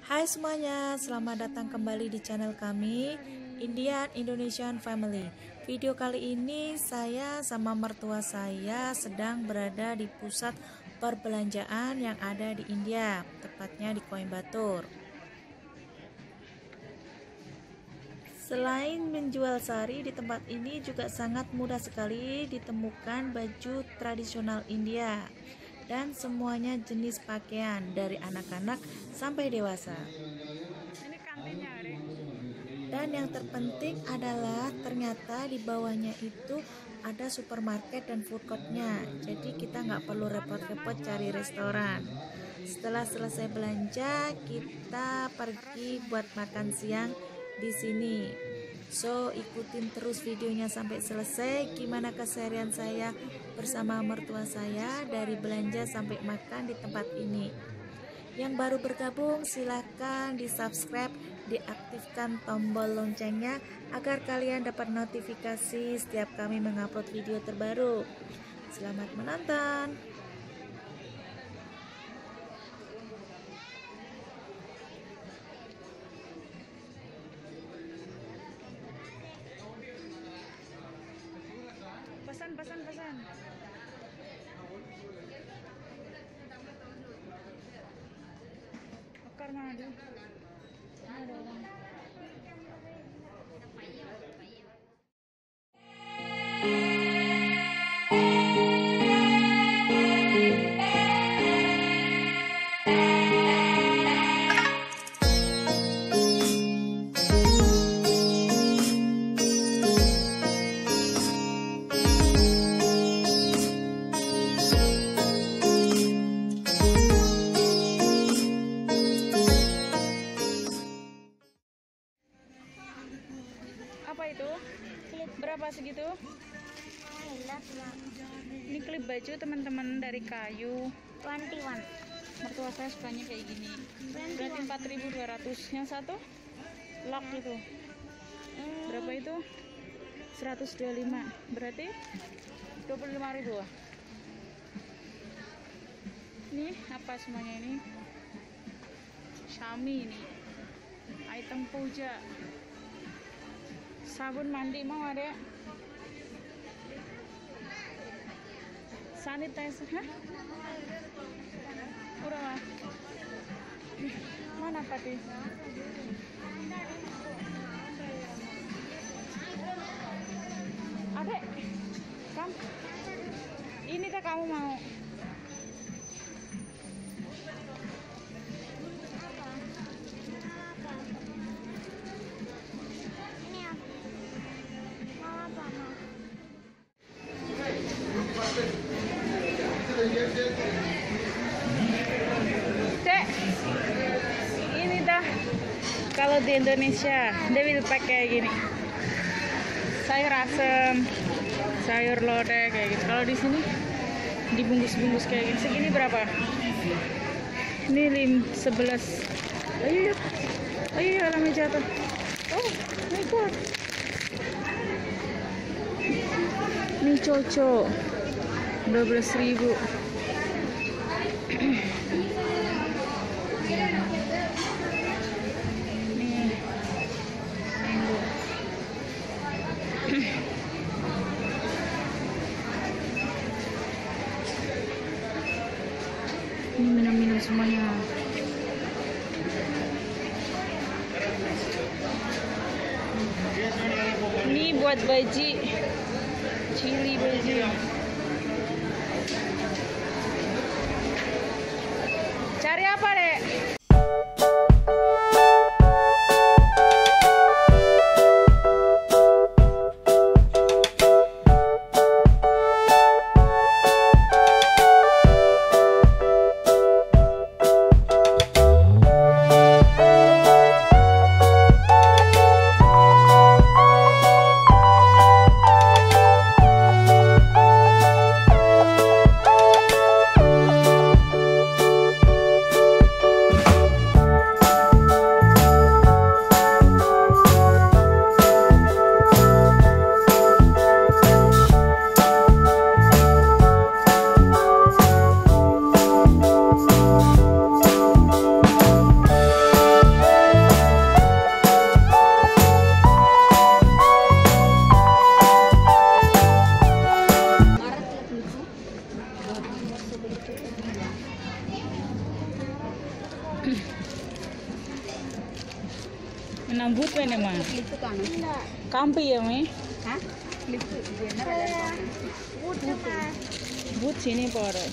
Hai semuanya, selamat datang kembali di channel kami Indian Indonesian Family. Video kali ini saya sama mertua saya sedang berada di pusat perbelanjaan yang ada di India, tepatnya di Coimbatore. Selain menjual sari, di tempat ini juga sangat mudah sekali ditemukan baju tradisional India dan semuanya jenis pakaian dari anak-anak sampai dewasa. Ini kantinnya, Ari. Dan yang terpenting adalah ternyata di bawahnya itu ada supermarket dan food courtnya, jadi kita nggak perlu repot-repot cari restoran. Setelah selesai belanja, kita pergi buat makan siang di sini. So, ikutin terus videonya sampai selesai gimana keseharian saya bersama mertua saya dari belanja sampai makan di tempat ini. Yang baru bergabung silahkan di subscribe, diaktifkan tombol loncengnya agar kalian dapat notifikasi setiap kami mengupload video terbaru. Selamat menonton. Pesan. Bakar madu. Ada orang. Apa itu? Klip berapa segitu? Ini klip baju teman-teman dari kayu. 21. Mertua saya sukanya kayak gini. Berarti 4.200. Yang satu lock itu. Berapa itu? 125. Berarti 25.000. Ini apa semuanya ini? Xiaomi ini. Item puja. Sabun mandi mau ada? Sanitizer, hah? Udah. Mana Pati? Adek, ini tak kamu mau? Dek, ini dah kalau di Indonesia dia will pakai gini, sayur asem, sayur lodeh kayak gitu. Kalau di sini dibungkus-bungkus kayak gini. Segini berapa? Ini 11. Ayo, alamnya jatuh. Oh my god, ini cocok 12.000. Ini minum-minum semuanya. Ini buat baji, cili baji. Cari apa, Dek? Enam but mana mah? Kampi ya mi? But sini pada.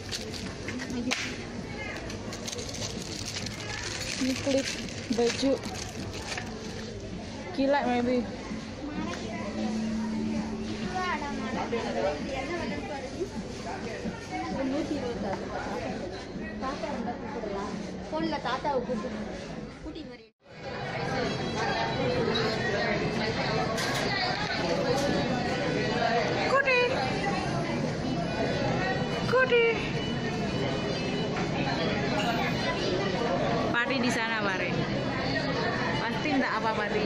Ini klip baju. Kilat maybe. Kude. Pari di sana, Pari. Pasti enggak apa Pari.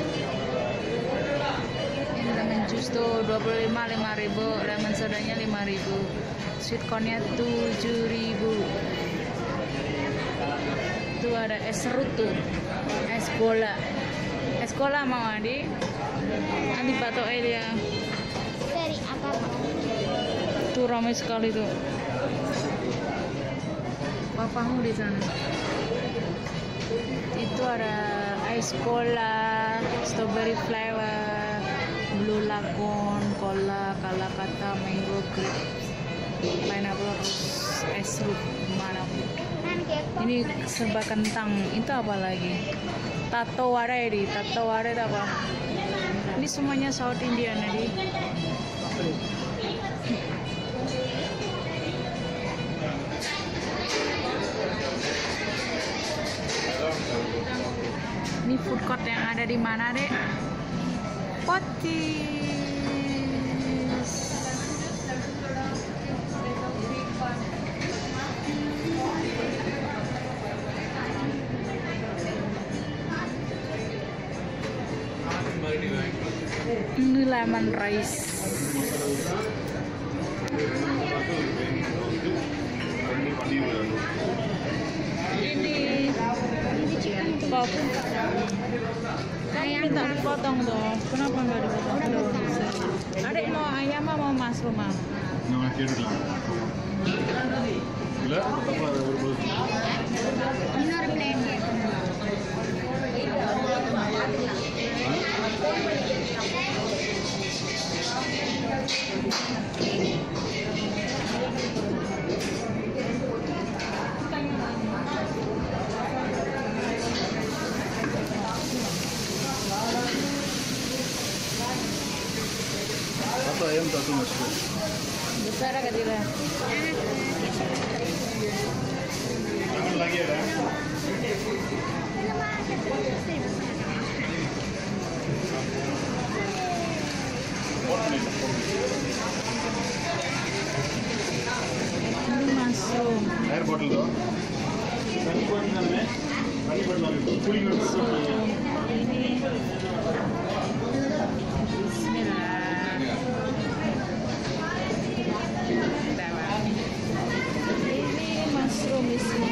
Ini lemon juice tuh 25 5.000, lemon sodanya 5.000. Sweet cornnya 7.000. Tuh ada es serut tuh. Es bola. Es cola mau Adi? Adi batok dia. Dari apa? Tuh ramai sekali tuh. Papamu di sana. Itu ada ice cola, strawberry flavor, blue lagoon, cola, kalakata, mango, grapes, pineapple, es serut manapun. Ini serba kentang. Itu apa lagi? Tato ware di. Tato ware itu apa? Ini semuanya South Indian di. Ini food court yang ada di mana, Dek? Potis. Ini lemon rice. Ini pop. Ayam minta dipotong tuh. Kenapa nggak dipotong? Adek mau ayam mau mushroom mah? Satu ayam, satu mushroom. Besar atau kecil? Satu lagi ada. Ini mushroom. Air bottle tuh. Ini Bismillah. Ini mushroom isinya.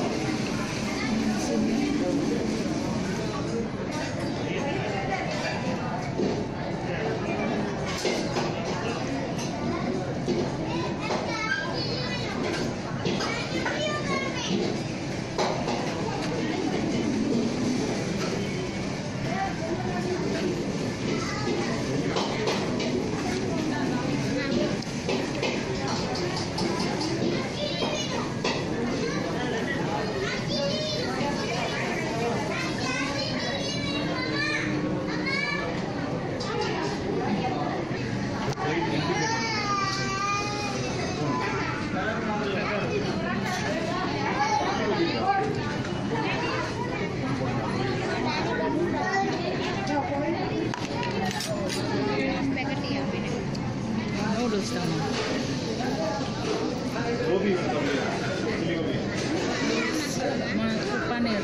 Noodles sama. Masuk panir.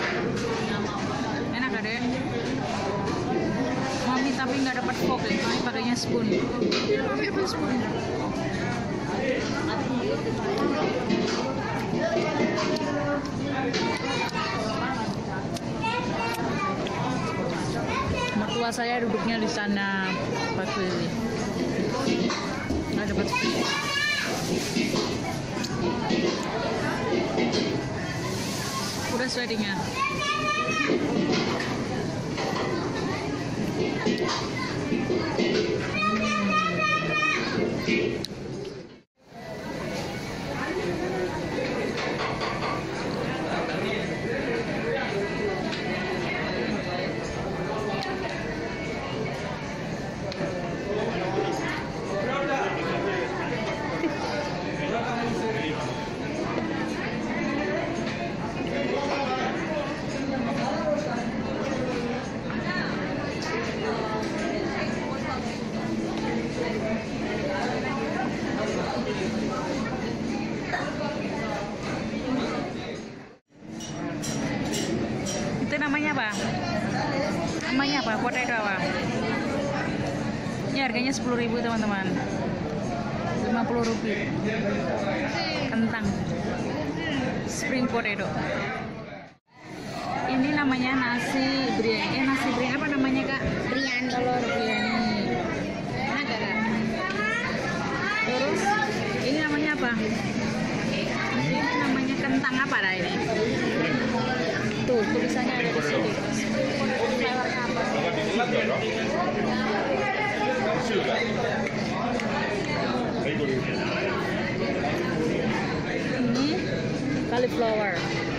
Enak ada ya? Mami tapi nggak dapat fork ya, mami pakainya spoon. Pakai spoon. Mertua saya duduknya di sana, Pak Lili. Nggak dapat spoon. Beras weddingnya. Itu namanya apa? Namanya apa? Potato apa? Ini harganya 10.000 teman-teman. 50 rupiah. Kentang. Spring potato. Ini namanya nasi biryani. Nasi biryani apa namanya, Kak? Biryani. Telur biryani. Enak gak, Kak? Terus ini namanya apa? Ini namanya kentang apa dah ini? Tuh, tulisannya ada di sini. Flavornya apa? Ini cauliflower.